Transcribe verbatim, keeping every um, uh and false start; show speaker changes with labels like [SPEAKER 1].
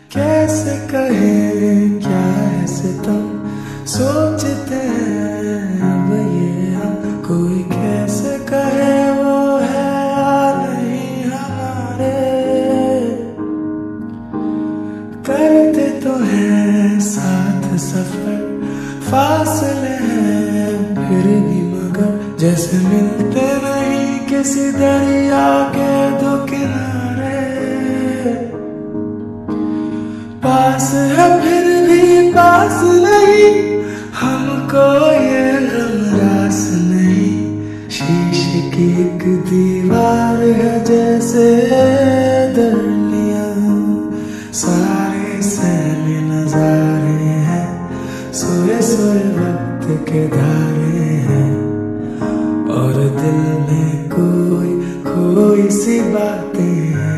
[SPEAKER 1] कैसे कहे क्या है सितम सोचते हैं अब ये हम, कोई कैसे कहे वो है या नहीं हमारे। करते तो हैं साथ सफर, फासले हैं फिर भी मगर जैसे मिलते नहीं किसी दरिया के दो किनारे। पास है फिर भी पास नहीं, हमको ये गमरास नहीं। शीशे की एक दीवार है जैसे दरमियां, सारे सहमे नजारे हैं, सोए सोए वक्त के धारे हैं। और दिल में कोई कोई सी बातें हैं।